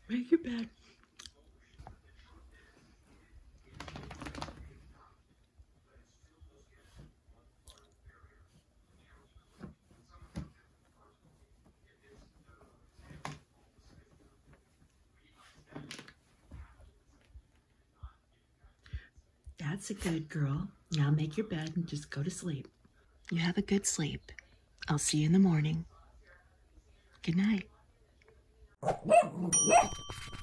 Make your bed. That's a good girl. Now make your bed and just go to sleep. You have a good sleep. I'll see you in the morning. Good night.